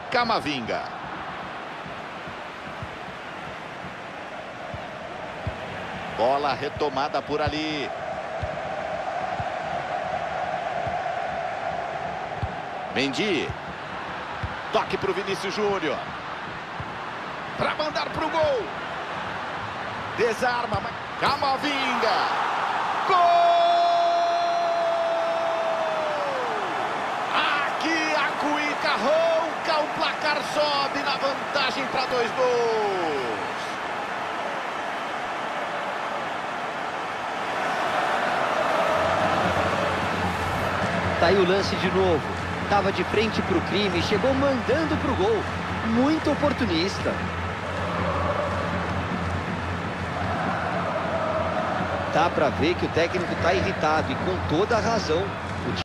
Camavinga. Bola retomada por ali. Mendy. Toque para o Vinícius Júnior. Para mandar para o gol. Desarma. Camavinga. Gol! Aqui a cuíca ronca. O placar sobe na vantagem para 2 gols. Tá aí o lance de novo. Tava de frente pro crime, chegou mandando pro gol. Muito oportunista. Dá pra ver que o técnico tá irritado e com toda a razão.